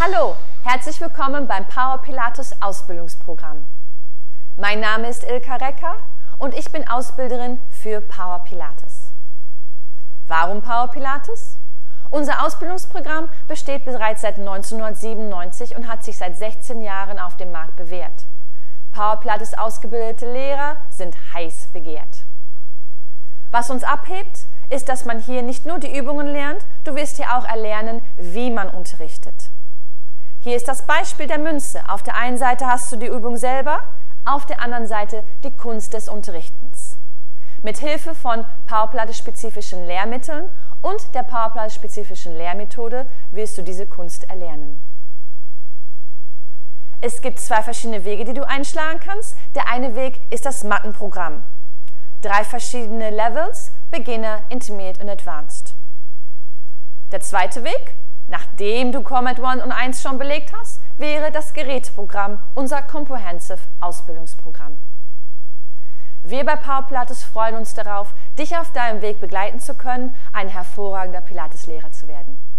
Hallo, herzlich willkommen beim Power Pilates Ausbildungsprogramm. Mein Name ist Ilka Recker und ich bin Ausbilderin für Power Pilates. Warum Power Pilates? Unser Ausbildungsprogramm besteht bereits seit 1997 und hat sich seit 16 Jahren auf dem Markt bewährt. Power Pilates ausgebildete Lehrer sind heiß begehrt. Was uns abhebt, ist, dass man hier nicht nur die Übungen lernt, du wirst hier auch erlernen, wie man unterrichtet. Hier ist das Beispiel der Münze. Auf der einen Seite hast du die Übung selber, auf der anderen Seite die Kunst des Unterrichtens. Mit Hilfe von Power Pilates spezifischen Lehrmitteln und der Power Pilates spezifischen Lehrmethode wirst du diese Kunst erlernen. Es gibt zwei verschiedene Wege, die du einschlagen kannst. Der eine Weg ist das Mattenprogramm. 3 verschiedene Levels, Beginner, Intermediate und Advanced. Der zweite Weg, nachdem du Combat 1 und 1 schon belegt hast, wäre das Geräteprogramm, unser Comprehensive Ausbildungsprogramm. Wir bei Power Pilates freuen uns darauf, dich auf deinem Weg begleiten zu können, ein hervorragender Pilates-Lehrer zu werden.